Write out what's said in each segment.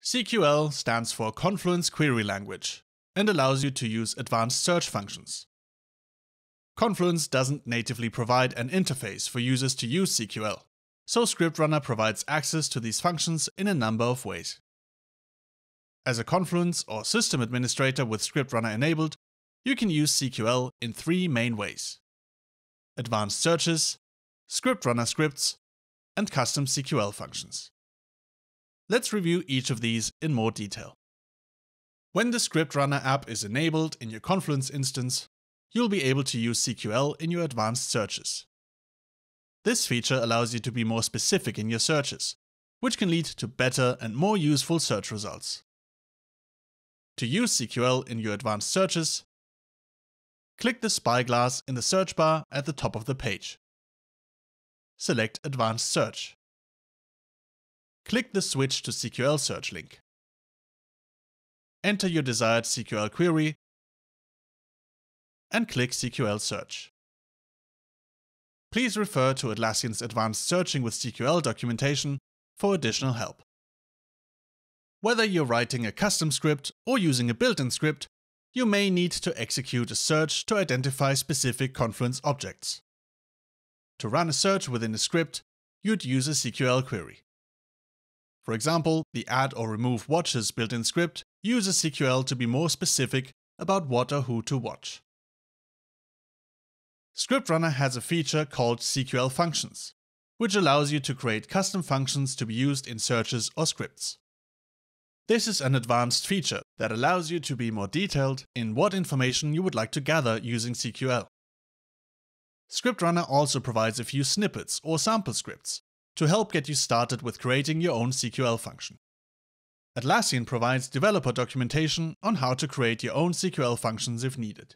CQL stands for Confluence Query Language and allows you to use advanced search functions. Confluence doesn't natively provide an interface for users to use CQL, so ScriptRunner provides access to these functions in a number of ways. As a Confluence or system administrator with ScriptRunner enabled, you can use CQL in three main ways: advanced searches, ScriptRunner scripts, and custom CQL functions. Let's review each of these in more detail. When the ScriptRunner app is enabled in your Confluence instance, you'll be able to use CQL in your advanced searches. This feature allows you to be more specific in your searches, which can lead to better and more useful search results. To use CQL in your advanced searches, click the spyglass in the search bar at the top of the page. Select Advanced Search. Click the Switch to CQL search link. Enter your desired CQL query and click CQL Search. Please refer to Atlassian's Advanced Searching with CQL documentation for additional help. Whether you're writing a custom script or using a built-in script, you may need to execute a search to identify specific Confluence objects. To run a search within a script, you'd use a CQL query. For example, the Add or Remove Watches built-in script uses CQL to be more specific about what or who to watch. ScriptRunner has a feature called CQL Functions, which allows you to create custom functions to be used in searches or scripts. This is an advanced feature that allows you to be more detailed in what information you would like to gather using CQL. ScriptRunner also provides a few snippets or sample scripts to help get you started with creating your own CQL function. Atlassian provides developer documentation on how to create your own CQL functions if needed.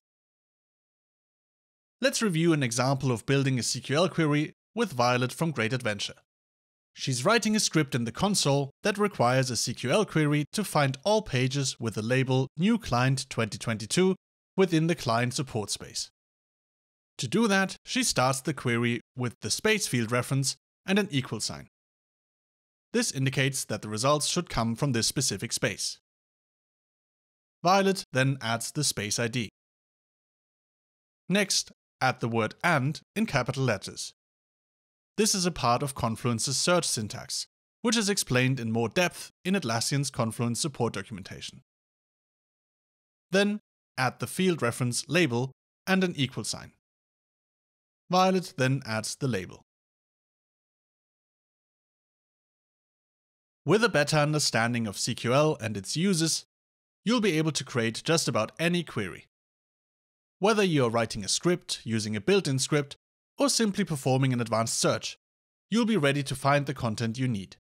Let's review an example of building a CQL query with Violet from Great Adventure. She's writing a script in the console that requires a CQL query to find all pages with the label New Client 2022 within the client support space. To do that, she starts the query with the space field reference and an equal sign. This indicates that the results should come from this specific space. Violet then adds the space ID. Next, add the word AND in capital letters. This is a part of Confluence's search syntax, which is explained in more depth in Atlassian's Confluence support documentation. Then, add the field reference label and an equal sign. Violet then adds the label. With a better understanding of CQL and its uses, you'll be able to create just about any query. Whether you're writing a script, using a built-in script, or simply performing an advanced search, you'll be ready to find the content you need.